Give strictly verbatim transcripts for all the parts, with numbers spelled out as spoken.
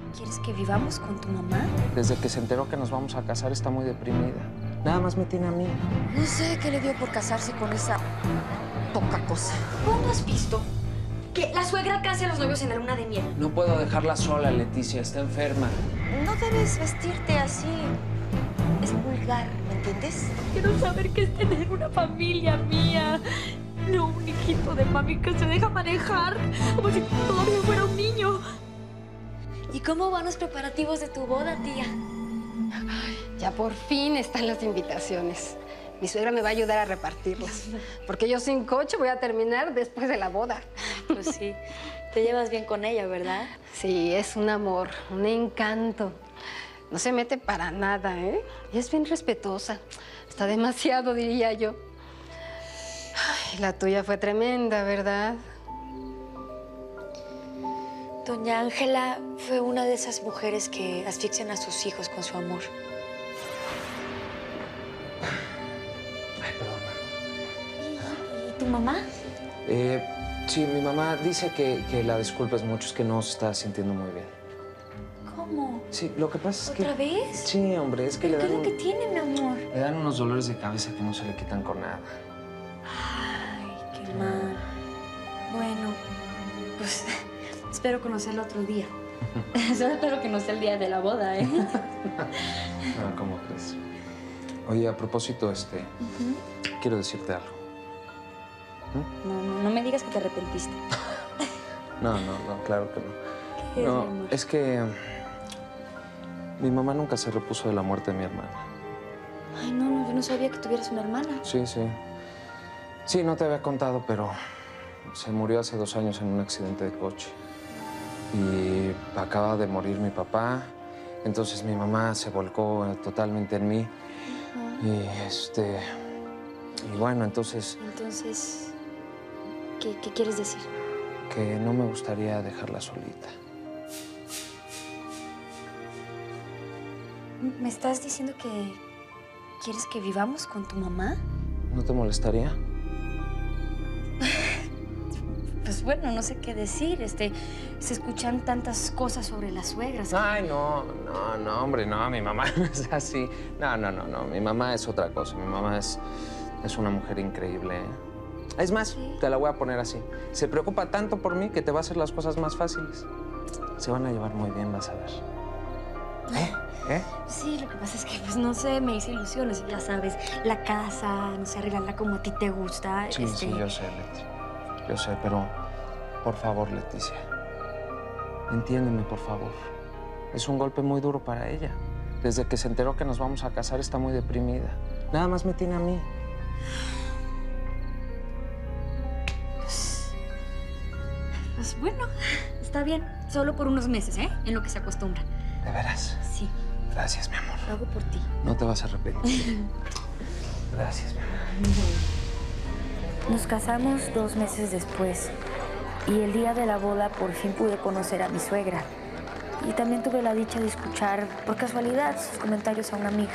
¿Quieres que vivamos con tu mamá? Desde que se enteró que nos vamos a casar está muy deprimida. Nada más me tiene a mí. No sé qué le dio por casarse con esa poca cosa. ¿Cuándo has visto que la suegra case a los novios en la luna de miel? No puedo dejarla sola, Leticia. Está enferma. No debes vestirte así. Es vulgar, ¿me entiendes? Quiero saber qué es tener una familia mía. No un hijito de mami que se deja manejar como si todavía fuera un niño. ¿Y cómo van los preparativos de tu boda, tía? Ya por fin están las invitaciones. Mi suegra me va a ayudar a repartirlas. Porque yo sin coche voy a terminar después de la boda. Pues sí. Te llevas bien con ella, ¿verdad? Sí, es un amor, un encanto. No se mete para nada, ¿eh? Y es bien respetuosa. Está demasiado, diría yo. Ay, la tuya fue tremenda, ¿verdad? Doña Ángela fue una de esas mujeres que asfixian a sus hijos con su amor. Ay, perdón. ¿Y, y tu mamá? Eh, sí, mi mamá dice que, que la disculpes mucho, es que no se está sintiendo muy bien. ¿Cómo? Sí, lo que pasa es que... ¿Otra vez? Sí, hombre, es que le ¿Qué dan... es lo que un- tiene, mi amor? Le dan unos dolores de cabeza que no se le quitan con nada. Ay, qué mal. Bueno, pues espero conocerlo otro día. Solo espero que no sea el día de la boda, ¿eh? No, ¿cómo crees? Oye, a propósito, este... Uh-huh. quiero decirte algo. No, no, no me digas que te arrepentiste. No, no, no, claro que no. ¿Qué es, No, mi amor? es que... mi mamá nunca se repuso de la muerte de mi hermana. Ay, no, no, yo no sabía que tuvieras una hermana. Sí, sí. Sí, no te había contado, pero se murió hace dos años en un accidente de coche. Y acaba de morir mi papá. Entonces mi mamá se volcó totalmente en mí. Ajá. Y este... Y bueno, entonces Entonces, ¿qué, qué quieres decir? que no me gustaría dejarla solita. ¿Me estás diciendo que quieres que vivamos con tu mamá? ¿No te molestaría? Pues bueno, no sé qué decir. Este, se escuchan tantas cosas sobre las suegras. Ay, no, no, no, hombre, no, mi mamá no es así. No, no, no, no, mi mamá es otra cosa. Mi mamá es, es una mujer increíble, ¿eh? Es más, ¿Sí? te la voy a poner así. Se preocupa tanto por mí que te va a hacer las cosas más fáciles. Se van a llevar muy bien, vas a ver. ¿Eh? ¿Eh? Sí, lo que pasa es que, pues, no sé, me hice ilusiones. Ya sabes, la casa, no sé, arreglarla como a ti te gusta. Sí, este... sí, yo sé, Leti. Yo sé, pero por favor, Leticia, entiéndeme, por favor. Es un golpe muy duro para ella. Desde que se enteró que nos vamos a casar está muy deprimida. Nada más me tiene a mí. Pues, pues bueno, está bien. Solo por unos meses, ¿eh? En lo que se acostumbra. ¿De veras? Sí, Gracias, mi amor. lo hago por ti. No te vas a arrepentir. Gracias, mi amor. Nos casamos dos meses después y el día de la boda por fin pude conocer a mi suegra. Y también tuve la dicha de escuchar, por casualidad, sus comentarios a una amiga.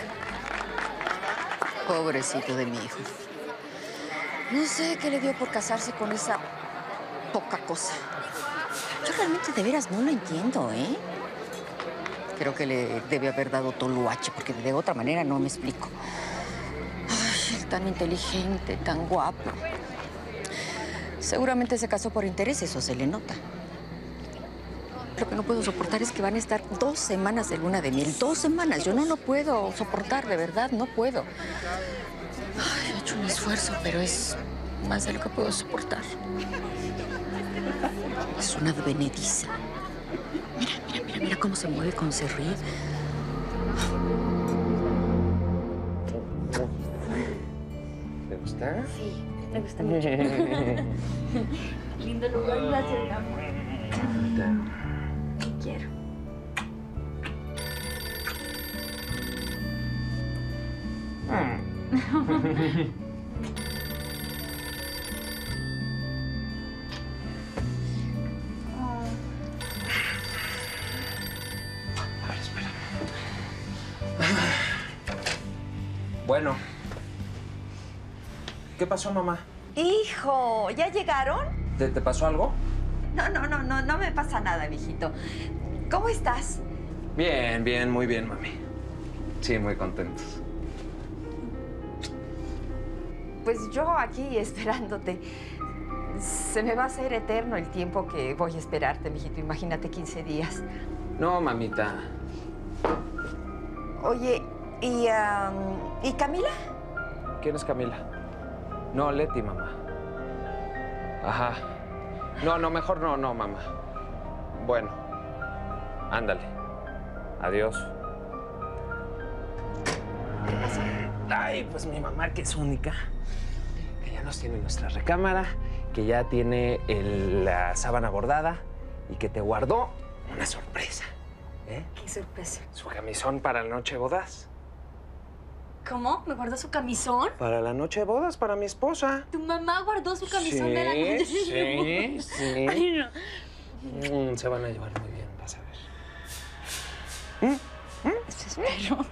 Pobrecito de mi hijo. No sé qué le dio por casarse con esa poca cosa. Yo realmente de veras no lo entiendo, ¿eh? Creo que le debe haber dado toluache, porque de otra manera no me explico. Ay, él tan inteligente, tan guapo. Seguramente se casó por intereses, o se le nota. Lo que no puedo soportar es que van a estar dos semanas de luna de miel. Dos semanas. Yo no lo puedo soportar, de verdad, no puedo. Ay, he hecho un esfuerzo, pero es más de lo que puedo soportar. Es una advenediza. Mira, mira, mira, mira cómo se mueve, cómo se ríe. ¿Te gusta? Sí, me gusta mucho. Lindo lugar, gracias, mi amor. Te quiero. A ver, espera. Bueno. ¿Qué pasó, mamá? Hijo, ¿ya llegaron? ¿Te, te pasó algo? No, no, no, no, no me pasa nada, mijito. ¿Cómo estás? Bien, bien, muy bien, mami. Sí, muy contentos. Pues yo aquí esperándote. Se me va a hacer eterno el tiempo que voy a esperarte, mijito. Imagínate quince días. No, mamita. Oye, ¿y, um, ¿y Camila? ¿Quién es Camila? No, Leti, mamá. Ajá. No, no, mejor no, no, mamá. Bueno, ándale. Adiós. ¿Qué pasó? Ay, pues mi mamá, que es única, que ya nos tiene nuestra recámara, que ya tiene el- la sábana bordada y que te guardó una sorpresa. ¿Eh? ¿Qué sorpresa? Su camisón para la noche de bodas. ¿Cómo? ¿Me guardó su camisón? Para la noche de bodas, para mi esposa. ¿Tu mamá guardó su camisón Sí, de la noche? sí, sí. Ay, no. Mm, se van a llevar muy bien, vas a ver. ¿Mm? Eso espero.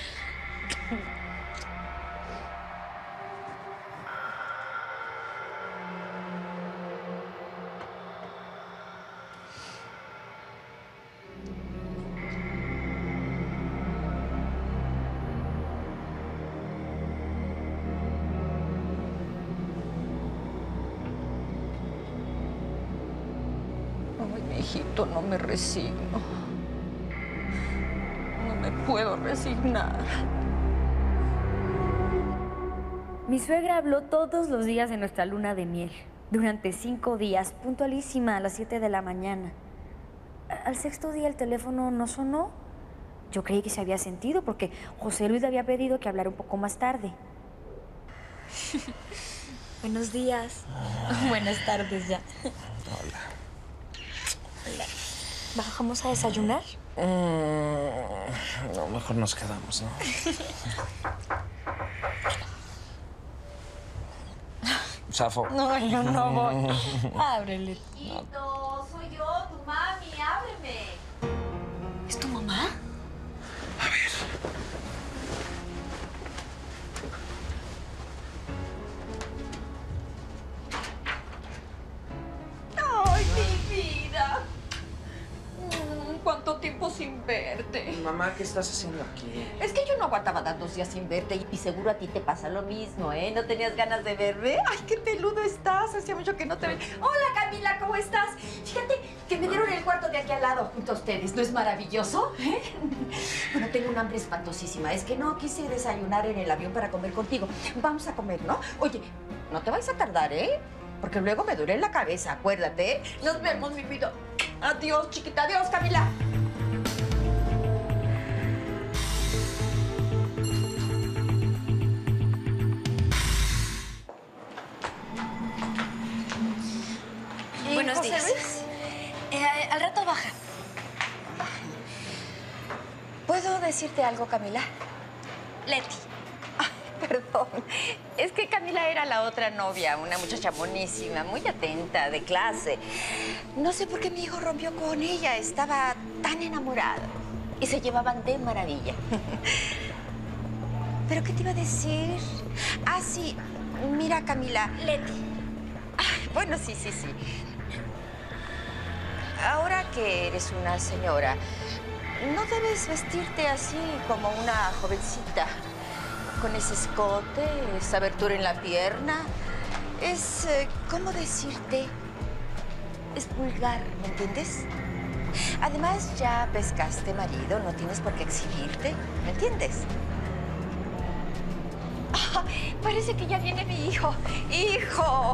Ay, mi hijito, no me resigno. No me puedo resignar. Mi suegra habló todos los días de nuestra luna de miel, durante cinco días, puntualísima a las siete de la mañana. A- Al sexto día el teléfono no sonó. Yo creí que se había sentido porque José Luis le había pedido que hablara un poco más tarde. Buenos días. Buenas tardes ya. Hola. ¿Bajamos a desayunar? Mm, no, mejor nos quedamos, ¿no? Safo. No, yo no voy. Ábrele. Hijito, soy yo, tu mami, ábreme. ¿Es tu mamá? Ay, mi vida. Mm, ¿Cuánto tiempo sin verte? Mamá, ¿qué estás haciendo aquí? Es que yo no aguantaba tantos días sin verte y, y seguro a ti te pasa lo mismo, ¿eh? ¿No tenías ganas de verme? Ay, qué peludo estás. Hacía mucho que no te veía. Hola, Camila, ¿cómo estás? Fíjate que me dieron el cuarto de aquí al lado junto a ustedes. ¿No es maravilloso? ¿Eh? Bueno, tengo un hambre espantosísima. Es que no quise desayunar en el avión para comer contigo. Vamos a comer, ¿no? Oye, no te vais a tardar, ¿eh? Porque luego me duele la cabeza, acuérdate, ¿eh? Nos vemos, mi vida. Adiós, chiquita. Adiós, Camila. ¿Y Buenos José días. Luis? Eh, al rato baja. ¿Puedo decirte algo, Camila? Leti. Perdón, es que Camila era la otra novia, una muchacha monísima, muy atenta, de clase. No sé por qué mi hijo rompió con ella, estaba tan enamorado. Y se llevaban de maravilla. ¿Pero qué te iba a decir? Ah, sí, mira, Camila. Leti. Ay, bueno, sí, sí, sí. Ahora que eres una señora, no debes vestirte así como una jovencita. Con ese escote, esa abertura en la pierna. Es, eh, ¿cómo decirte? Es vulgar, ¿me entiendes? Además, ya pescaste marido, no tienes por qué exhibirte, ¿me entiendes? Ah, parece que ya viene mi hijo. ¡Hijo!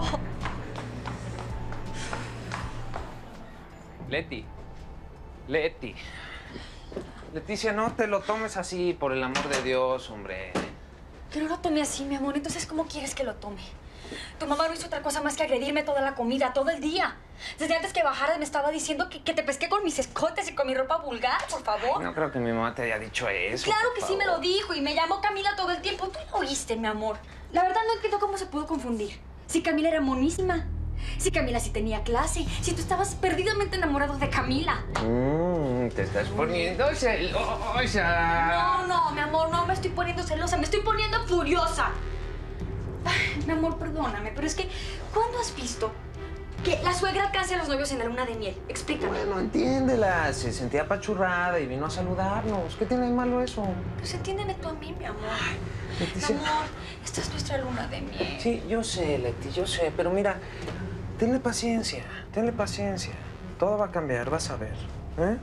Leti. Leti. Leticia, no te lo tomes así, por el amor de Dios, hombre. Que no lo tome así, mi amor. Entonces, ¿cómo quieres que lo tome? Tu mamá no hizo otra cosa más que agredirme toda la comida, todo el día. Desde antes que bajara me estaba diciendo que, que te pesqué con mis escotes y con mi ropa vulgar, por favor. No creo que mi mamá te haya dicho eso. Claro por que sí me lo favor. dijo y me llamó Camila todo el tiempo. Tú lo oíste, mi amor. La verdad no entiendo cómo se pudo confundir. Si Camila era monísima, si Camila sí tenía clase, si tú estabas perdidamente enamorado de Camila. Mm, te estás poniendo celosa. No, no, mi amor, no me estoy poniendo celosa, me estoy poniendo furiosa. Ay, mi amor, perdóname, pero es que, ¿cuándo has visto Que la suegra alcance a los novios en la luna de miel. Explícame. Bueno, entiéndela. Se sentía apachurrada y vino a saludarnos. ¿Qué tiene de malo eso? Pues entiéndeme tú a mí, mi amor. Leticia. Mi amor, esta es nuestra luna de miel. Sí, yo sé, Leti, yo sé. Pero mira, tenle paciencia, tenle paciencia. Todo va a cambiar, vas a ver. ¿Eh?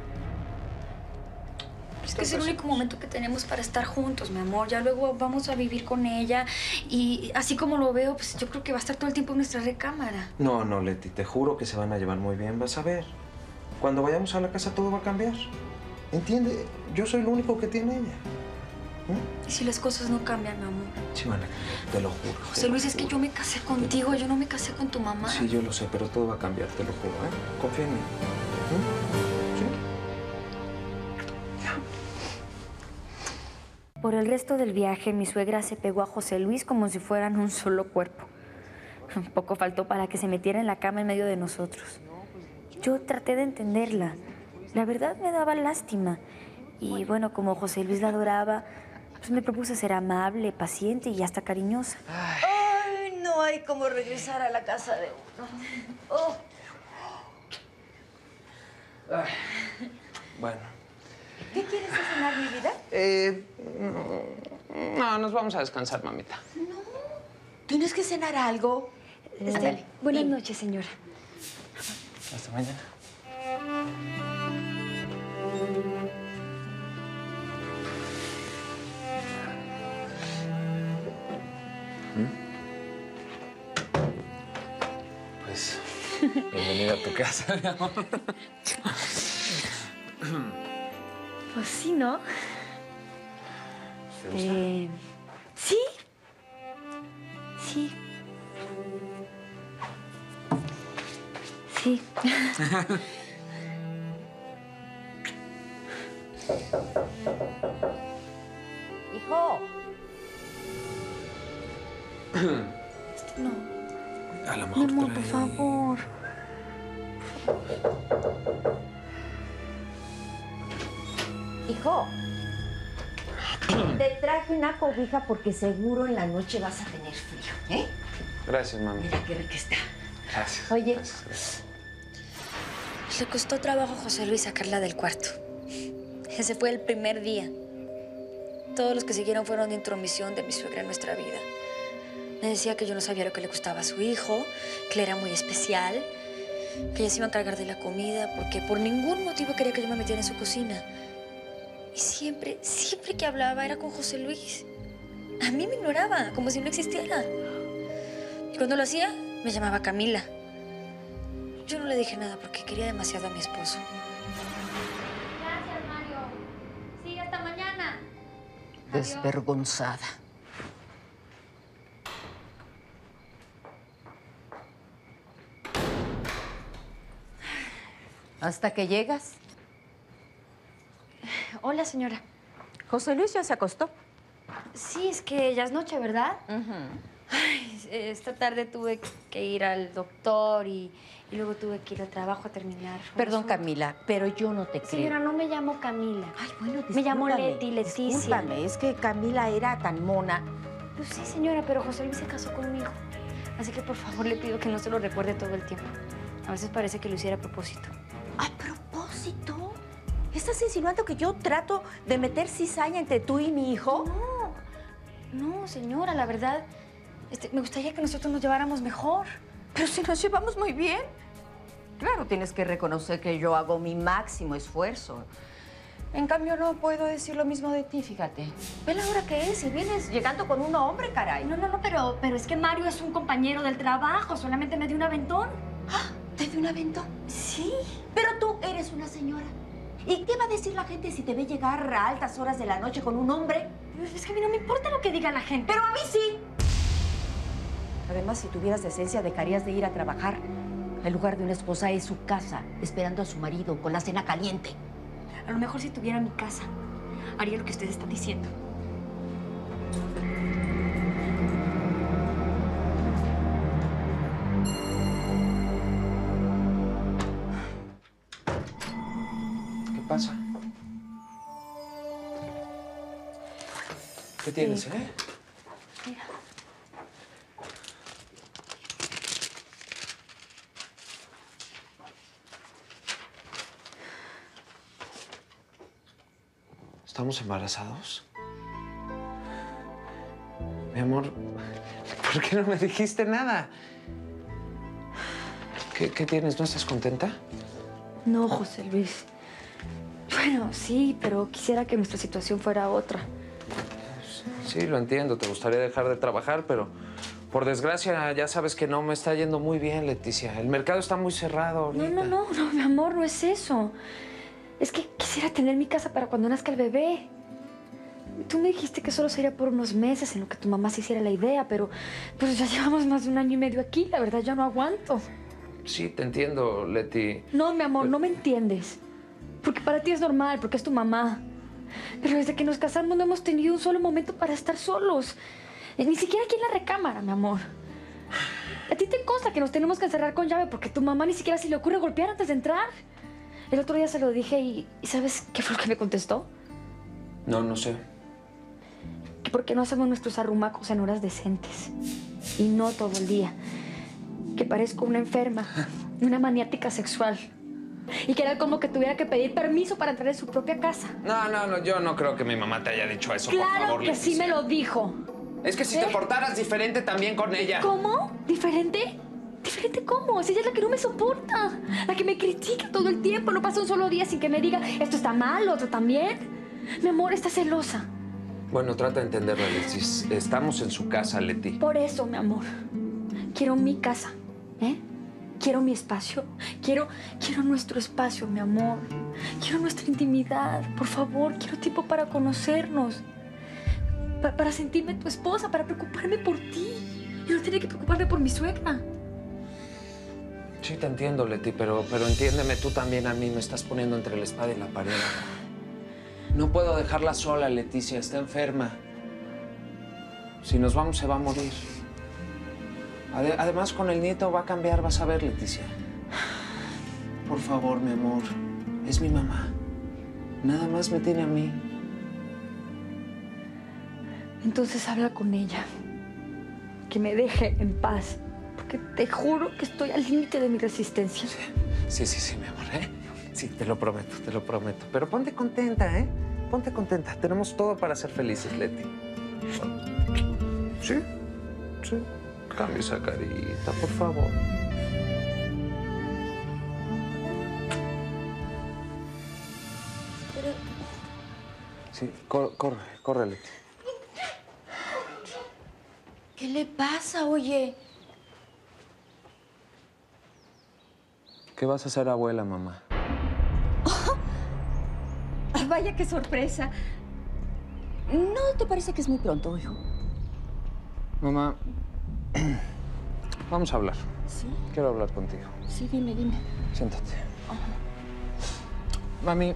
Es que es el único momento que tenemos para estar juntos, mi amor. Ya luego vamos a vivir con ella. Y así como lo veo, pues yo creo que va a estar todo el tiempo en nuestra recámara. No, no, Leti, te juro que se van a llevar muy bien, vas a ver. Cuando vayamos a la casa todo va a cambiar. ¿Entiende? Yo soy lo único que tiene ella. ¿Eh? ¿Y si las cosas no cambian, mi amor? Sí van a cambiar, te lo juro. José Luis, es que yo me casé contigo, yo no me casé con tu mamá. Sí, yo lo sé, pero todo va a cambiar, te lo juro, ¿eh? Confía en mí. ¿Eh? ¿Sí? Por el resto del viaje, mi suegra se pegó a José Luis como si fueran un solo cuerpo. Poco faltó para que se metiera en la cama en medio de nosotros. Yo traté de entenderla. La verdad me daba lástima. Y bueno, como José Luis la adoraba, pues me propuse ser amable, paciente y hasta cariñosa. Ay, no hay como regresar a la casa de uno. Oh. Ay, bueno. ¿Qué quieres cenar, mi vida? Eh, no, nos vamos a descansar, mamita. No. ¿Tienes que cenar algo? Este, Ándale. buenas noches, señora. Hasta mañana. Pues, bienvenida a tu casa, mi amor. Pues sí, ¿no? ¿Te gusta? Eh, sí. Sí. Sí. Hijo. No. A lo Mi mejor amor, trae- por favor. Hijo. Te traje una cobija porque seguro en la noche vas a tener frío, ¿eh? Gracias, mami. Mira qué rica está. Gracias. Oye. Gracias, gracias. Le costó trabajo a José Luis sacarla del cuarto. Ese fue el primer día. Todos los que siguieron fueron de intromisión de mi suegra en nuestra vida. Me decía que yo no sabía lo que le gustaba a su hijo, que él era muy especial, que ella se iba a encargar de la comida porque por ningún motivo quería que yo me metiera en su cocina. Y siempre, siempre que hablaba era con José Luis. A mí me ignoraba, como si no existiera. Y cuando lo hacía, me llamaba Camila. Yo no le dije nada porque quería demasiado a mi esposo. Gracias, Mario. Sí, hasta mañana. Desvergonzada. ¿Hasta que llegas? Hola, señora. José Luis ya se acostó. Sí, es que ya es noche, ¿verdad? Ay, esta tarde tuve que ir al doctor y, y luego tuve que ir al trabajo a terminar. un Perdón, asunto. Camila, pero yo no te creo. Señora, no me llamo Camila. Ay, bueno, Me llamo discúlpame, Leti, Leticia. Discúlpame, es que Camila era tan mona. Pues sí, señora, pero José Luis se casó conmigo. Así que por favor le pido que no se lo recuerde todo el tiempo. A veces parece que lo hiciera a propósito. ¿A propósito? ¿Estás insinuando que yo trato de meter cizaña entre tú y mi hijo? No, no, señora, la verdad, este, me gustaría que nosotros nos lleváramos mejor. Pero si nos llevamos muy bien. Claro, tienes que reconocer que yo hago mi máximo esfuerzo. En cambio, no puedo decir lo mismo de ti, fíjate. Ve la hora que es y vienes llegando con un hombre, caray. No, no, no, pero, pero es que Mario es un compañero del trabajo, solamente me dio un aventón. ¡Ah! ¿Te dio un aventón? Sí. Pero tú eres una señora. ¿Y qué va a decir la gente si te ve llegar a altas horas de la noche con un hombre? Es que a mí no me importa lo que diga la gente. Pero a mí sí. Además, si tuvieras decencia, dejarías de ir a trabajar. El lugar de una esposa es su casa, esperando a su marido con la cena caliente. A lo mejor si tuviera mi casa, haría lo que usted está diciendo. ¿Qué pasa? ¿Qué tienes, eh? Mira. ¿Estamos embarazados? Mi amor, ¿por qué no me dijiste nada? ¿Qué, qué tienes? ¿No estás contenta? No, José Luis. Bueno, sí, pero quisiera que nuestra situación fuera otra. Sí, lo entiendo. Te gustaría dejar de trabajar, pero por desgracia ya sabes que no me está yendo muy bien, Leticia. El mercado está muy cerrado ahorita. No, no, no, no, mi amor, no es eso. Es que quisiera tener mi casa para cuando nazca el bebé. Tú me dijiste que solo sería por unos meses en lo que tu mamá se hiciera la idea, pero pues ya llevamos más de un año y medio aquí. La verdad, ya no aguanto. Sí, te entiendo, Leti. No, mi amor, no me entiendes. Porque para ti es normal, porque es tu mamá. Pero desde que nos casamos no hemos tenido un solo momento para estar solos. Ni siquiera aquí en la recámara, mi amor. A ti te consta que nos tenemos que encerrar con llave porque tu mamá ni siquiera se le ocurre golpear antes de entrar. El otro día se lo dije y, ¿y sabes qué fue lo que me contestó? No, no sé. Que por qué no hacemos nuestros arrumacos en horas decentes. Y no todo el día. Que parezco una enferma, una maniática sexual. Y que era como que tuviera que pedir permiso para entrar en su propia casa. No, no, no, yo no creo que mi mamá te haya dicho eso, claro por favor, que Leticia. sí me lo dijo. Es que si ¿Eh? te portaras diferente también con ella. ¿Cómo? ¿Diferente? ¿Diferente cómo? Si ella es la que no me soporta. La que me critica todo el tiempo. No pasa un solo día sin que me diga esto está mal, otro también. Mi amor, está celosa. Bueno, trata de entenderla, Alexis. Estamos en su casa, Leti. Por eso, mi amor. Quiero mi casa, ¿eh? Quiero mi espacio. Quiero, quiero nuestro espacio, mi amor. Quiero nuestra intimidad. Por favor, quiero tiempo para conocernos. Pa- para sentirme tu esposa, para preocuparme por ti. Y no tener que preocuparme por mi suegra. Sí, te entiendo, Leti, pero, pero entiéndeme, tú también a mí me estás poniendo entre la espada y la pared. No puedo dejarla sola, Leticia. Está enferma. Si nos vamos, se va a morir. Ade- además, con el nieto va a cambiar, vas a ver, Leticia. Por favor, mi amor. Es mi mamá. Nada más me tiene a mí. Entonces habla con ella. Que me deje en paz. Porque te juro que estoy al límite de mi resistencia. Sí, sí, sí, mi amor, ¿eh? Sí, te lo prometo, te lo prometo. Pero ponte contenta, ¿eh? Ponte contenta. Tenemos todo para ser felices, Leti. Sí, sí. Cambia esa carita, por favor. Sí, cor- corre, corre, Leti. ¿Qué le pasa, oye? ¿Qué vas a hacer, abuela, mamá? Ah, vaya, qué sorpresa. ¿No te parece que es muy pronto, hijo? Mamá, vamos a hablar. Sí, Quiero hablar contigo. sí, dime, dime. Siéntate. Mami,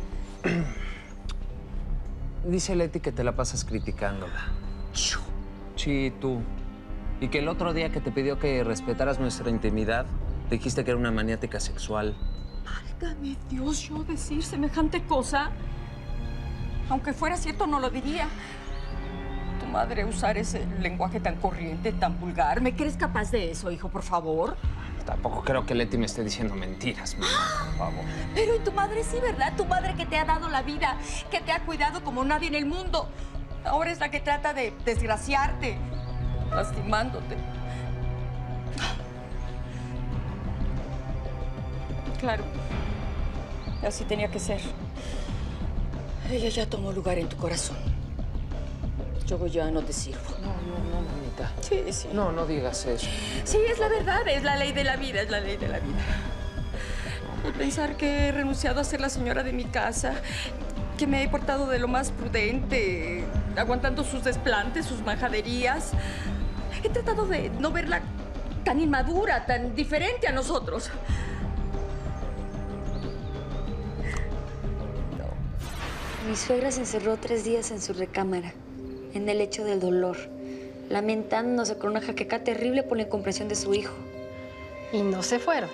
dice Leti que te la pasas criticándola. ¿Yo? Sí, tú. Y que el otro día que te pidió que respetaras nuestra intimidad, dijiste que era una maniática sexual. Válgame Dios, yo decir semejante cosa. Aunque fuera cierto, no lo diría. Tu madre usar ese lenguaje tan corriente, tan vulgar. ¿Me crees capaz de eso, hijo, por favor? Tampoco creo que Leti me esté diciendo mentiras, mamá, por favor. Pero y tu madre sí, ¿verdad? Tu madre que te ha dado la vida, que te ha cuidado como nadie en el mundo. Ahora es la que trata de desgraciarte, lastimándote. Claro, así tenía que ser. Ella ya tomó lugar en tu corazón. Yo ya no te sirvo. No, no, no, mamita. Sí, sí. No, no digas eso. Sí, es la verdad, es la ley de la vida, es la ley de la vida. Y pensar que he renunciado a ser la señora de mi casa, que me he portado de lo más prudente, aguantando sus desplantes, sus majaderías. He tratado de no verla tan inmadura, tan diferente a nosotros. Mi suegra se encerró tres días en su recámara, en el lecho del dolor, lamentándose con una jaqueca terrible por la incomprensión de su hijo. Y no se fueron.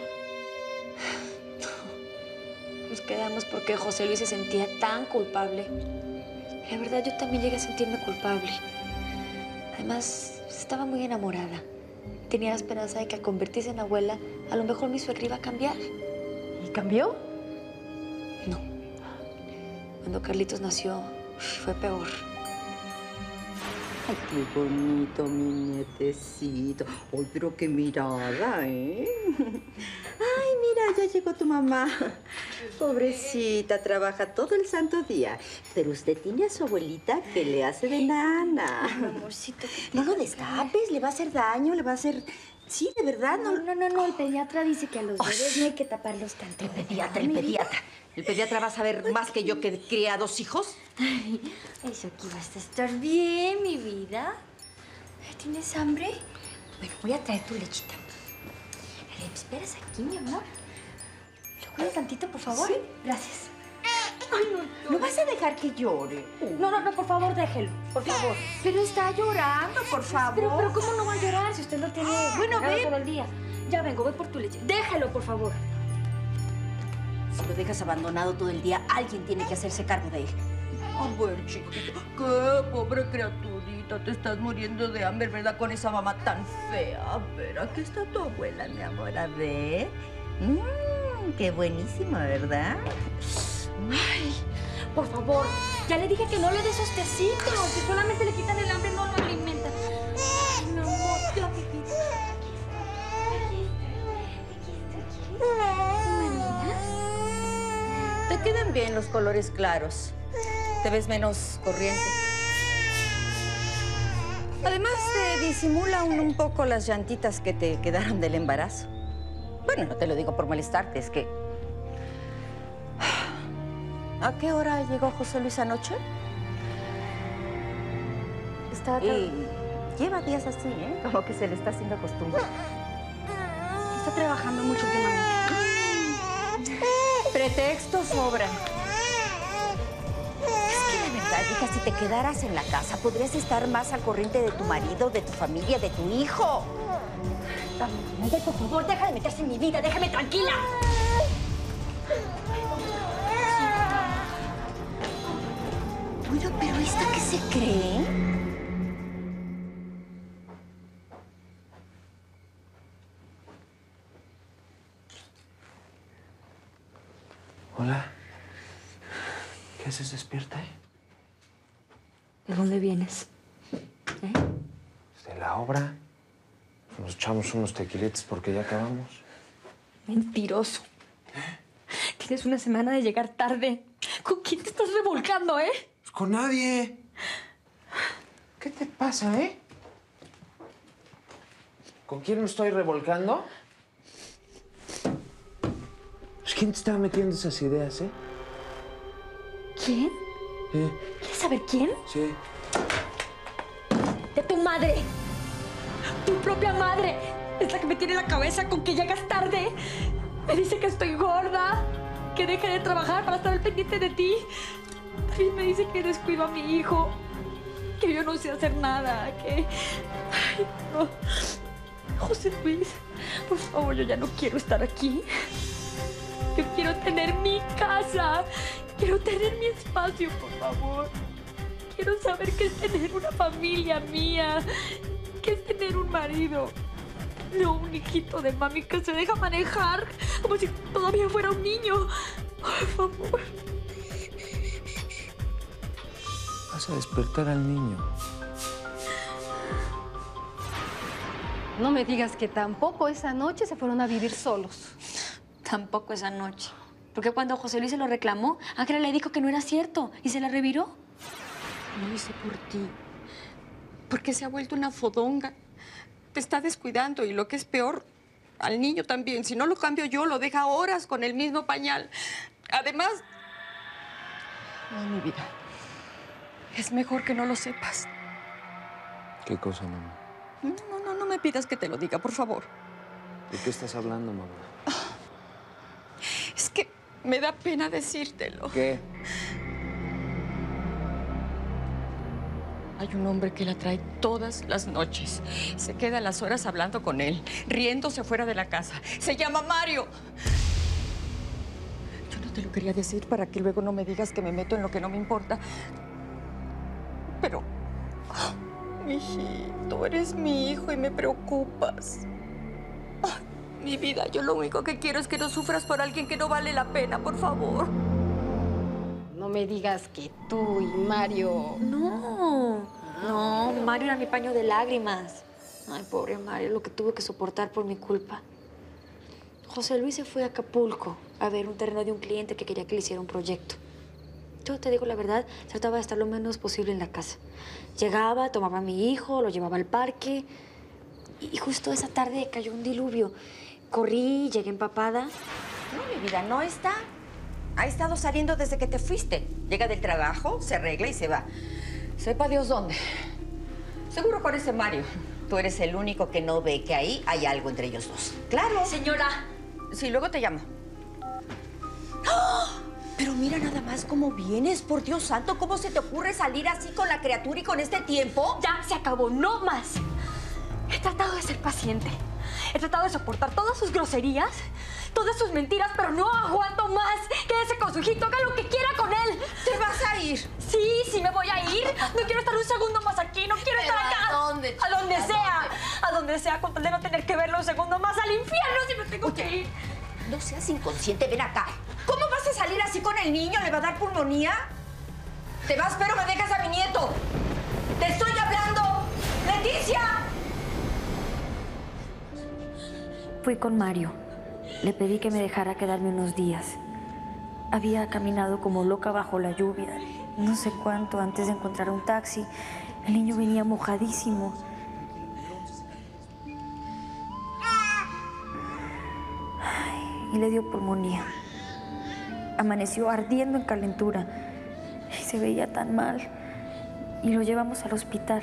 Nos quedamos porque José Luis se sentía tan culpable. La verdad, yo también llegué a sentirme culpable. Además, estaba muy enamorada. Tenía la esperanza de que al convertirse en abuela, a lo mejor mi suegra iba a cambiar. ¿Y cambió? No. Cuando Carlitos nació, fue peor. Ay, qué bonito, mi nietecito. Ay, pero qué mirada, ¿eh? Ay, mira, ya llegó tu mamá. Pobrecita, trabaja todo el santo día. Pero usted tiene a su abuelita que le hace de nana. Ay, amorcito. No lo destapes, le va a hacer daño, le va a hacer... Sí, de verdad, no... No, no, no, no. El pediatra dice que a los bebés no hay que taparlos tanto. El pediatra, el pediatra. ¿El pediatra va a saber más que yo que crié a dos hijos? Ay, eso aquí vas a estar bien, mi vida. ¿Tienes hambre? Bueno, voy a traer tu lechita. ¿Me esperas aquí, mi amor? ¿Lo cuidas tantito, por favor? Sí. Gracias. Ay, no, ¿No vas a dejar que llore? no, no, no, por favor, déjelo. Por favor. Pero está llorando, por favor. Pero, pero, ¿cómo no va a llorar si usted no tiene Bueno, cargado ve. todo el día? Ya vengo, voy por tu leche. Déjalo, por favor. Si lo dejas abandonado todo el día, alguien tiene que hacerse cargo de él. A ver, chiquito, qué pobre criaturita, te estás muriendo de hambre, ¿verdad? Con esa mamá tan fea. A ver, aquí está tu abuela, mi amor, a ver. Mmm, qué buenísima, ¿verdad? Ay, por favor. Ya le dije que no le dé esos tecitos. Si solamente le quitan el hambre, no lo alimentan. Ay, mi amor, ya, mi vida. Aquí está, aquí está, aquí está. Te quedan bien los colores claros. Te ves menos corriente. Además, te disimula un, un poco las llantitas que te quedaron del embarazo. Bueno, no te lo digo por molestarte, es que... ¿A qué hora llegó José Luis anoche? Está, Y lleva días así, ¿eh? Como que se le está haciendo costumbre. está trabajando mucho últimamente. Pretextos sobran. Es que de verdad, hija, si te quedaras en la casa, podrías estar más al corriente de tu marido, de tu familia, de tu hijo. Miguel, por favor, deja de meterse en mi vida. Déjame tranquila. Bueno, pero ¿esta qué se cree? Hola. ¿Qué haces despierta, eh? ¿De dónde vienes? ¿Eh? De la obra. Nos echamos unos tequilitos porque ya acabamos. Mentiroso. Tienes una semana de llegar tarde. ¿Con quién te estás revolcando, eh? Pues con nadie. ¿Qué te pasa, eh? ¿Con quién me estoy revolcando? Pues ¿quién te estaba metiendo esas ideas, eh? ¿Quién? ¿Eh? ¿Quieres saber quién? Sí. De tu madre. Tu propia madre. Es la que me tiene la cabeza con que llegas tarde. Me dice que estoy gorda, que deje de trabajar para estar al pendiente de ti. También me dice que descuido a mi hijo, que yo no sé hacer nada, que... Ay, no. José Luis, por favor, yo ya no quiero estar aquí. Yo quiero tener mi casa. Quiero tener mi espacio, por favor. Quiero saber qué es tener una familia mía, qué es tener un marido. No un hijito de mami que se deja manejar como si todavía fuera un niño. Por favor. Vas a despertar al niño. No me digas que tampoco esa noche se fueron a vivir solos. Tampoco esa noche. Porque cuando José Luis se lo reclamó, Ángela le dijo que no era cierto y se la reviró. No lo hice por ti. Porque se ha vuelto una fodonga. Te está descuidando y lo que es peor, al niño también. Si no lo cambio yo, lo deja horas con el mismo pañal. Además... No, mi vida. Es mejor que no lo sepas. ¿Qué cosa, mamá? No, no, no, no me pidas que te lo diga, por favor. ¿De qué estás hablando, mamá? Es que me da pena decírtelo. ¿Qué? Hay un hombre que la trae todas las noches. Se queda las horas hablando con él, riéndose fuera de la casa. Se llama Mario. Yo no te lo quería decir para que luego no me digas que me meto en lo que no me importa. Pero... Oh, mijito, eres mi hijo y me preocupas. Oh, mi vida, yo lo único que quiero es que no sufras por alguien que no vale la pena, por favor. No me digas que tú y Mario... No, no, Mario era mi paño de lágrimas. Ay, pobre Mario, lo que tuvo que soportar por mi culpa. José Luis se fue a Acapulco a ver un terreno de un cliente que quería que le hiciera un proyecto. Yo te digo la verdad, trataba de estar lo menos posible en la casa. Llegaba, tomaba a mi hijo, lo llevaba al parque y justo esa tarde cayó un diluvio. Corrí, llegué empapada. No, mi vida, no está. Ha estado saliendo desde que te fuiste. Llega del trabajo, se arregla y se va. Sepa Dios dónde. Seguro con ese Mario. Tú eres el único que no ve que ahí hay algo entre ellos dos. ¡Claro! Señora. Sí, luego te llamo. ¡Oh! Pero mira nada más cómo vienes, por Dios santo. ¿Cómo se te ocurre salir así con la criatura y con este tiempo? Ya se acabó, no más. He tratado de ser paciente. He tratado de soportar todas sus groserías, todas sus mentiras, pero no aguanto más. Quédese con su hijito, haga lo que quiera con él. ¿Te vas a ir? Sí, sí me voy a ir. No quiero estar un segundo más aquí, no quiero estar acá. ¿A dónde, chica? A donde ¿A sea. dónde? A donde sea, con tal de no tener que verlo un segundo más al infierno si me tengo que ir. No seas inconsciente, ven acá. ¿Cómo vas a salir así con el niño? ¿Le va a dar pulmonía? Te vas, pero me dejas a mi nieto. ¡Te estoy hablando! ¡Leticia! Fui con Mario. Le pedí que me dejara quedarme unos días. Había caminado como loca bajo la lluvia, no sé cuánto antes de encontrar un taxi. El niño venía mojadísimo. Ay, y le dio pulmonía. Amaneció ardiendo en calentura y se veía tan mal. Y lo llevamos al hospital.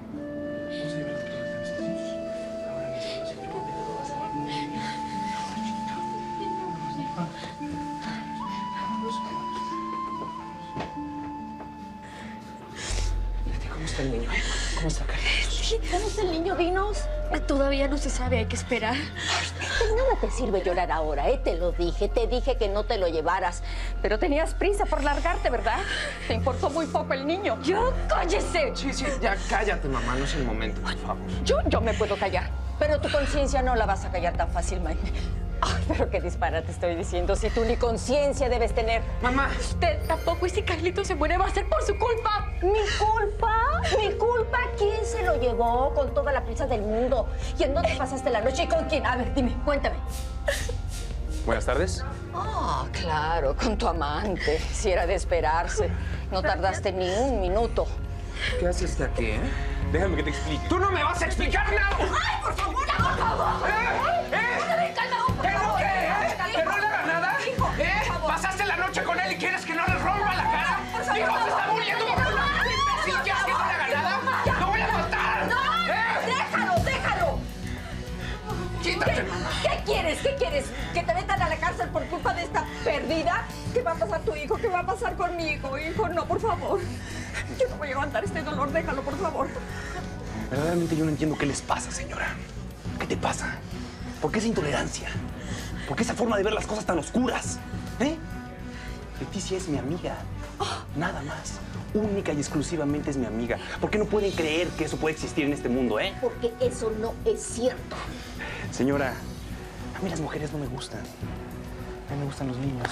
¿Cómo está el niño? ¿Cómo está, Carlos? Sí, ¿cómo está el niño? Dinos. Todavía no se sabe, hay que esperar. De nada te sirve llorar ahora, ¿eh? Te lo dije, te dije que no te lo llevaras. Pero tenías prisa por largarte, ¿verdad? Te importó muy poco el niño. ¡Yo, cállese! Sí, sí, ya cállate, mamá. No es el momento, por favor. Yo, yo me puedo callar, pero tu conciencia no la vas a callar tan fácilmente. Ay, pero qué disparate estoy diciendo, si tú ni conciencia debes tener. Mamá. Usted tampoco, y si Carlito se muere va a ser por su culpa. ¿Mi culpa? ¿Mi culpa? ¿Quién se lo llevó con toda la prisa del mundo? ¿Y en dónde pasaste la noche y con quién? A ver, dime, cuéntame. Buenas tardes. Ah, claro, con tu amante. Si era de esperarse. No tardaste ni un minuto. ¿Qué haces usted aquí, eh? Déjame que te explique. ¡Tú no me vas a explicar nada! ¡Ay, por favor, ya, por favor! ¿Eh? ¿Eh? ¡Cálmate, por ¿Qué no favor! qué, eh? Cálmate, ¿Que no le haga nada? Hijo, por ¿Eh? favor. ¿Pasaste la noche con él y quieres que no le rompa la cara? Por favor, ¡Hijo, se está no, muriendo! no, no, no, ¿Sí quieres que no le haga nada? Ya. ¡Lo voy a matar! ¡No! ¿Eh? ¡Déjalo, déjalo! ¡Quítate, ¿Qué, mamá! ¿Qué quieres? ¿Qué quieres? ¿Que te metan a la cárcel por culpa de esta perdida? ¿Qué va a pasar tu hijo? ¿Qué va a pasar con mi hijo? Hijo, no, por favor. Yo no voy a aguantar este dolor. Déjalo, por favor. Verdaderamente yo no entiendo qué les pasa, señora. ¿Qué te pasa? ¿Por qué esa intolerancia? ¿Por qué esa forma de ver las cosas tan oscuras? ¿Eh? Leticia es mi amiga. Nada más. Única y exclusivamente es mi amiga. ¿Por qué no pueden creer que eso puede existir en este mundo, eh? Porque eso no es cierto. Señora, a mí las mujeres no me gustan. A mí me gustan los niños.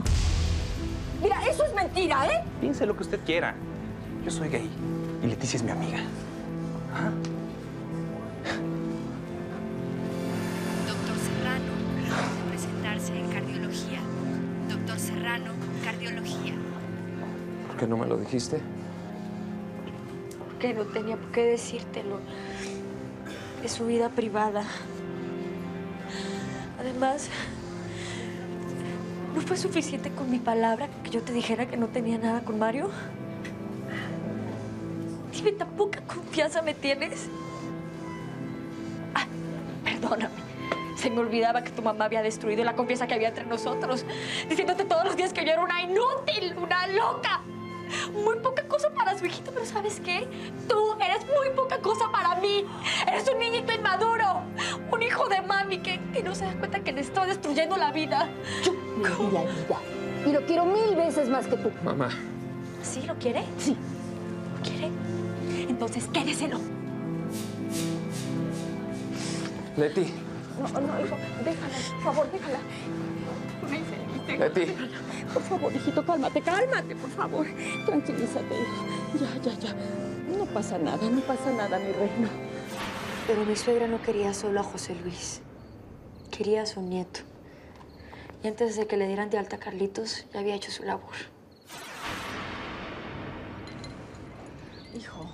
Mira, eso es mentira, ¿eh? Piense lo que usted quiera. Yo soy gay y Leticia es mi amiga. Ajá. Doctor Serrano, de presentarse en cardiología. Doctor Serrano, cardiología. ¿Por qué no me lo dijiste? Que no tenía por qué decírtelo. Es su vida privada. Además, ¿no fue suficiente con mi palabra que yo te dijera que no tenía nada con Mario? Dime, ¿tan poca confianza me tienes? Ah, perdóname. Se me olvidaba que tu mamá había destruido la confianza que había entre nosotros, diciéndote todos los días que yo era una inútil, una loca. Muy poca cosa para su hijito, pero ¿sabes qué? Tú eres muy poca cosa para mí. Eres un niñito inmaduro, un hijo de mami que, que no se da cuenta que le estoy destruyendo la vida. Yo me di la vida. Y lo quiero mil veces más que tú. Mamá. ¿Sí lo quiere? Sí. ¿Lo quiere? Entonces quédeselo. Leti. No, no, hijo, déjala, por favor, déjala. Una infeliz. cálmate. Leti. Por favor, hijito, cálmate, cálmate, por favor. Tranquilízate, hijo. Ya, ya, ya. No pasa nada, no pasa nada, mi reina. Pero mi suegra no quería solo a José Luis. Quería a su nieto. Y antes de que le dieran de alta a Carlitos, ya había hecho su labor. Hijo,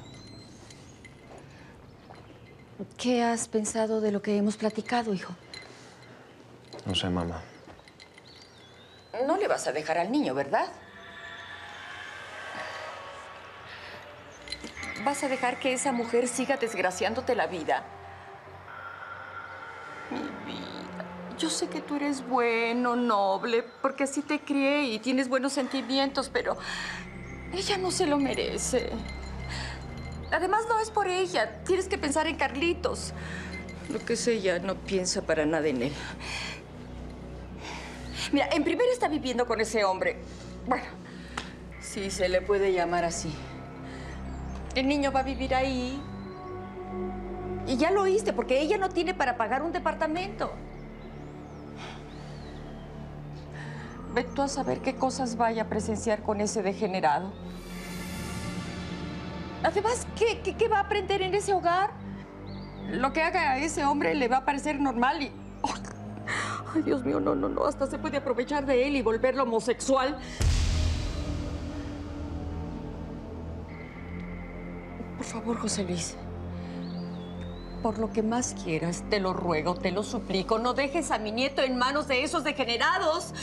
¿qué has pensado de lo que hemos platicado, hijo? No sé, mamá. No le vas a dejar al niño, ¿verdad? ¿Vas a dejar que esa mujer siga desgraciándote la vida? Mi vida, yo sé que tú eres bueno, noble, porque así te crié y tienes buenos sentimientos, pero ella no se lo merece. Además, no es por ella. Tienes que pensar en Carlitos. Lo que es ella no piensa para nada en él. Mira, en primera está viviendo con ese hombre. Bueno, sí se le puede llamar así. El niño va a vivir ahí. Y ya lo oíste, porque ella no tiene para pagar un departamento. Ve tú a saber qué cosas vaya a presenciar con ese degenerado. Además, ¿qué, qué, qué va a aprender en ese hogar? Lo que haga a ese hombre le va a parecer normal y... Oh, ay, Dios mío, no, no, no. Hasta se puede aprovechar de él y volverlo homosexual. Por favor, José Luis. Por lo que más quieras, te lo ruego, te lo suplico. No dejes a mi nieto en manos de esos degenerados.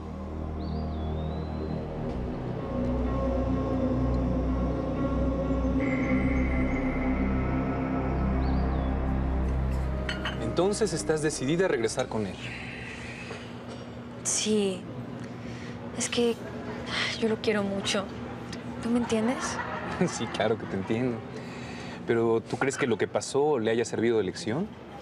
Entonces estás decidida a regresar con él. Sí. Es que yo lo quiero mucho. ¿Tú me entiendes? Sí, claro que te entiendo. Pero ¿tú crees que lo que pasó le haya servido de lección?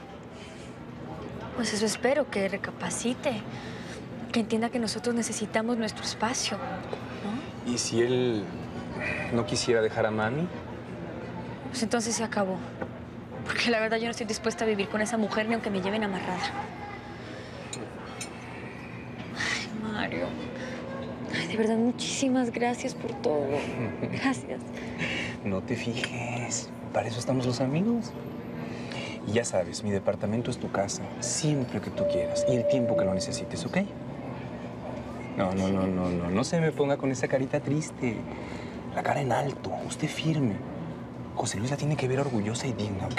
Pues eso espero, que recapacite. Que entienda que nosotros necesitamos nuestro espacio, ¿no? ¿Y si él no quisiera dejar a mami? Pues entonces se acabó. Porque la verdad yo no estoy dispuesta a vivir con esa mujer ni aunque me lleven amarrada. Ay, Mario. Ay, de verdad, muchísimas gracias por todo. Gracias. No te fijes. Para eso estamos los amigos. Y ya sabes, mi departamento es tu casa. Siempre que tú quieras. Y el tiempo que lo necesites, ¿ok? No, no, no, no, no. No se me ponga con esa carita triste. La cara en alto. Usted firme. José Luis la tiene que ver orgullosa y digna, ¿ok?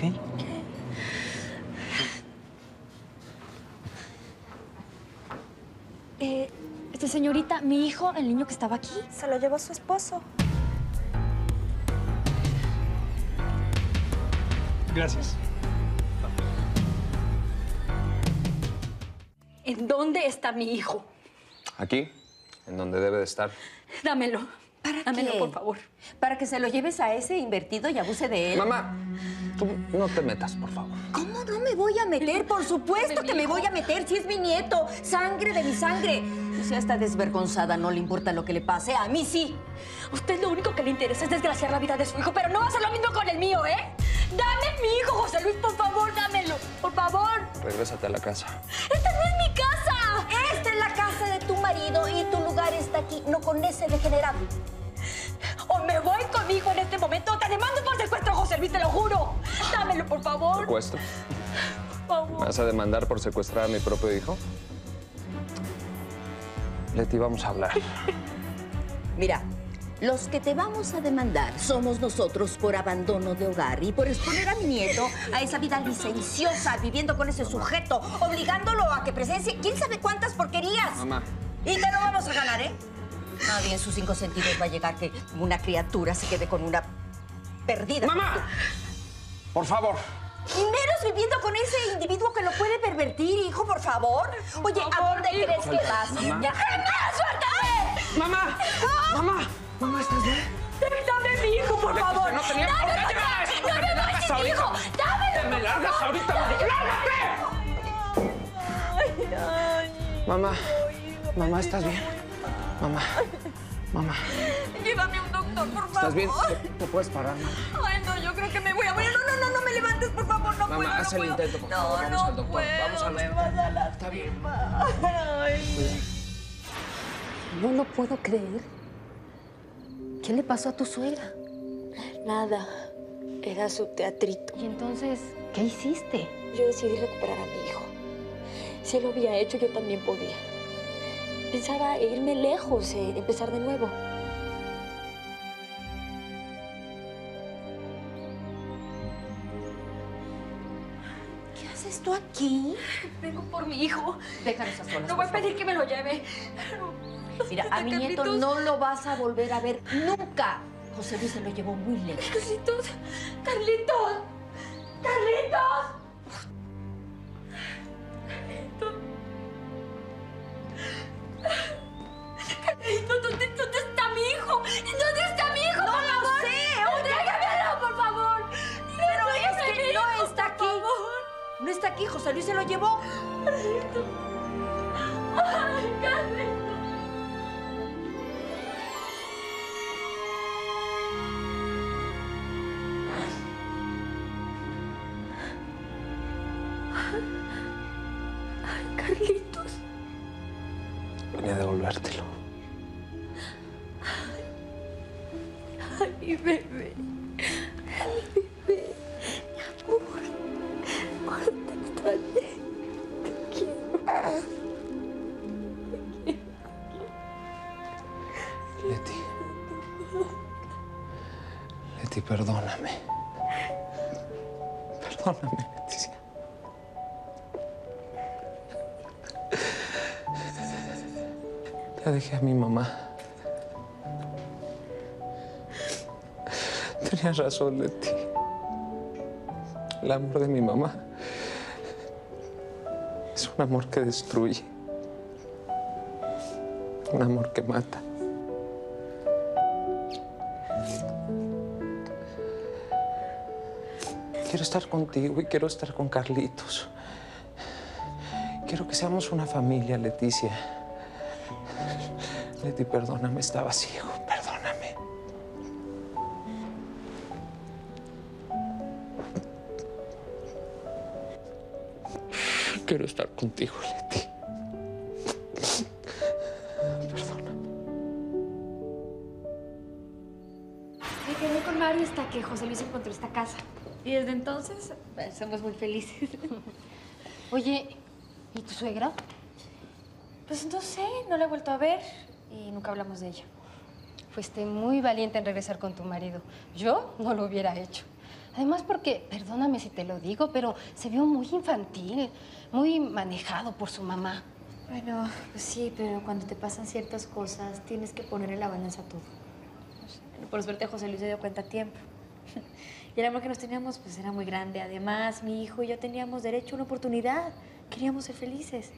Eh, este, señorita, mi hijo, el niño que estaba aquí, se lo llevó su esposo. Gracias. ¿En dónde está mi hijo? Aquí, en donde debe de estar. Dámelo. ¿Para Dámelo, qué? por favor. ¿Para que se lo lleves a ese invertido y abuse de él? Mamá, tú no te metas, por favor. ¿Cómo no me voy a meter? Por supuesto que me voy a meter si es mi nieto. Sangre de mi sangre. O sea, está desvergonzada, no le importa lo que le pase. A mí sí. Usted lo único que le interesa es desgraciar la vida de su hijo, pero no va a hacer lo mismo con el mío, ¿eh? ¡Dame mi hijo, José Luis, por favor, dámelo! ¡Por favor! Regrésate a la casa. ¡Esta no es mi casa! Esta es la casa de tu marido y tu lugar está aquí, no con ese degenerado. O me voy con mi hijo en este momento o te demando por secuestro, José Luis, te lo juro. Dámelo, por favor. ¿Secuestro? Por favor. ¿Me vas a demandar por secuestrar a mi propio hijo? Leti, vamos a hablar. Mira, los que te vamos a demandar somos nosotros por abandono de hogar y por exponer a mi nieto a esa vida licenciosa, viviendo con ese sujeto, obligándolo a que presencie quién sabe cuántas porquerías. Mamá. Y te lo vamos a ganar, ¿eh? Nadie en sus cinco sentidos va a llegar que una criatura se quede con una perdida. ¡Mamá! Por favor. Y menos viviendo con ese individuo que lo puede pervertir, hijo, por favor. Oye, ¿a dónde crees que vas? Mamá. ¡Ya, ¡Ah, suéltame! ¡Mamá! ¡Mamá! ¡Mamá, estás bien! ¡Dame mi hijo, por Leti, favor! no tenía por qué llevar esto. ¡No me largas voy, mi hijo! ahorita. ¡Dámelo! ¡Me largas ahorita! ¡Lárgate! Mamá. Mamá, ¿estás bien? Mamá. Mamá. Llévame a un doctor, por favor. ¿Estás bien? ¿Te, te puedes parar, mamá? Ay, no, yo creo que me voy a morir. No, no, no, no me levantes, por favor. No Mamá, puedo, haz no el puedo. intento, por no, favor. Vamos no al doctor. Puedo, Vamos al me hospital. vas a Está bien. lastimar. Ay. Cuida. No lo puedo creer. ¿Qué le pasó a tu suegra? Nada. Era su teatrito. ¿Y entonces qué hiciste? Yo decidí recuperar a mi hijo. Si él lo había hecho, yo también podía. Pensaba irme lejos, eh, empezar de nuevo. ¿Qué haces tú aquí? Vengo por mi hijo. Déjanos a solas. No voy a pedir que me lo lleve. Mira, a mi nieto Carlitos. no lo vas a volver a ver nunca. José Luis se lo llevó muy lejos. Carlitos, Carlitos, Carlitos. Carlitos, ¿dónde, ¿dónde está mi hijo? ¿Dónde está mi hijo? No por lo favor? sé. Déjamelo, por favor. Pero es que mi no hijo, está por aquí. favor. No está aquí. José Luis se lo llevó. Carlitos. Ay, Carlitos. Ay, Carlitos. Venía a devolvértelo. Ay, mi bebé. Ay, mi bebé. Mi amor. Cuánto te extrañé. Te quiero. Leti. Leti, perdóname. Perdóname, Leticia. Ya dejé a mi mamá. Tenías razón, Leti. El amor de mi mamá es un amor que destruye. Un amor que mata. Quiero estar contigo y quiero estar con Carlitos. Quiero que seamos una familia, Leticia. Leti, perdóname, estaba ciego. Perdóname. Quiero estar contigo, Leti. Perdóname. Me quedé con Mario hasta que José Luis encontró esta casa. Y desde entonces eh, somos muy felices. Oye, ¿y tu suegra? Pues no sé, no la he vuelto a ver y nunca hablamos de ella. Fuiste muy valiente en regresar con tu marido. Yo no lo hubiera hecho. Además porque, perdóname si te lo digo, pero se vio muy infantil, muy manejado por su mamá. Bueno, pues sí, pero cuando te pasan ciertas cosas, tienes que poner en la balanza todo. Bueno, por suerte, José Luis se dio cuenta a tiempo. Y el amor que nos teníamos, pues, era muy grande. Además, mi hijo y yo teníamos derecho a una oportunidad. Queríamos ser felices.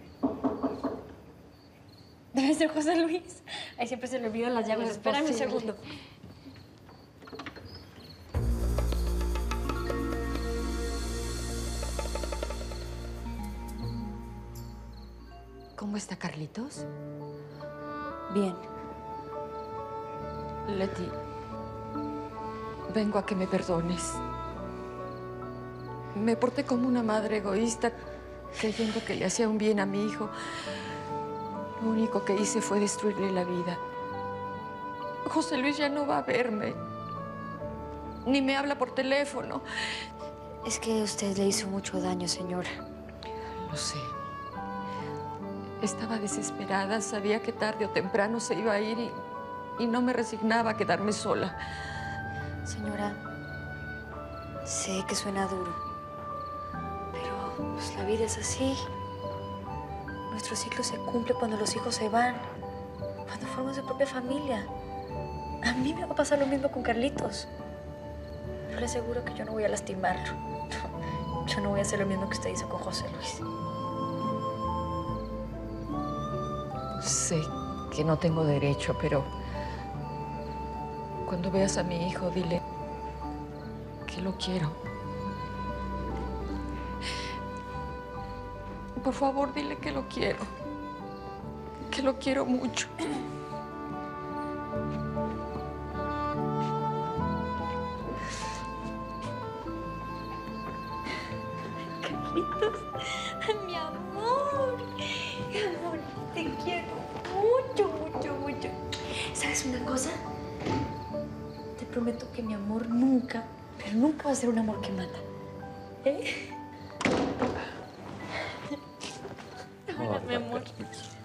Debe ser José Luis. Ahí siempre se le olvidan las llaves. No es Espérame un posible. segundo. ¿Cómo está Carlitos? Bien. Leti, vengo a que me perdones. Me porté como una madre egoísta, creyendo que le hacía un bien a mi hijo. Lo único que hice fue destruirle la vida. José Luis ya no va a verme, ni me habla por teléfono. Es que usted le hizo mucho daño, señora. Lo sé. Estaba desesperada, sabía que tarde o temprano se iba a ir y, y no me resignaba a quedarme sola. Señora, sé que suena duro, pero pues, la vida es así. Nuestro ciclo se cumple cuando los hijos se van, cuando forman su propia familia. A mí me va a pasar lo mismo con Carlitos. Pero le aseguro que yo no voy a lastimarlo. Yo no voy a hacer lo mismo que usted hizo con José Luis. Sé que no tengo derecho, pero cuando veas a mi hijo, dile que lo quiero. Por favor, dile que lo quiero. Que lo quiero mucho. Carlitos, mi amor. Mi amor, te quiero mucho, mucho, ¿Sabes una cosa? Te prometo que mi amor nunca, pero nunca va a ser un amor que mata. ¿Eh? Oh, mi amor. Carlitos.